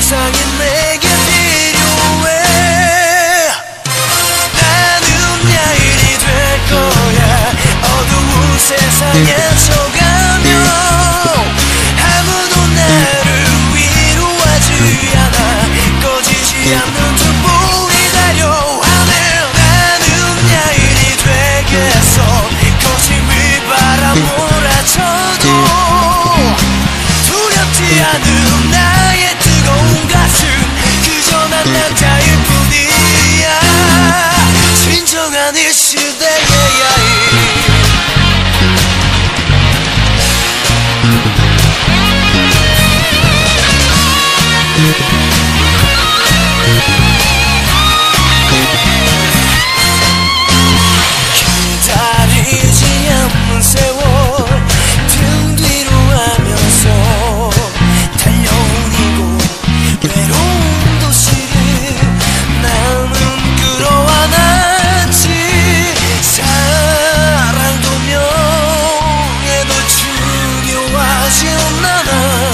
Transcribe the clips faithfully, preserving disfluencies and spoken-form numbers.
세상이 내게 필요해. 나는 야인이 될 거야. 어두운 세상에 쳐가며 아무도 나를 위로하지 않아. 꺼지지 않는 등불이 달려하네. 나는 야인이 되겠어. 거친 비바람 몰아쳐도 두렵지 않은 나의 뜨거운 가슴. 그저 난 남자일 뿐이야. 진정한 이 시대의 야인. 기다리지 않는 세월 등 뒤로 하면서 달려온 이곳 외로운 도시를 나는 끌어안았지. 사랑도 명예도 중요하지 않아.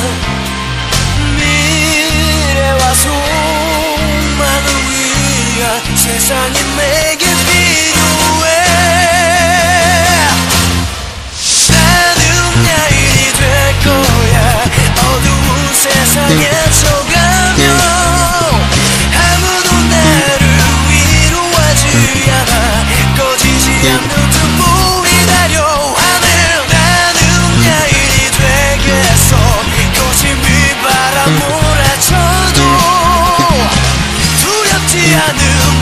미래와 소망을 위한 세상이 내게 필요해. 나는 야인이 될 거야. 어두운 세상에 쳐가며 아무도 나를 위로하지 않아. 꺼지지 않는 등불이 달려하네. 나는 야인이 되겠어. 거친 비바람 몰아쳐도 두렵지 않은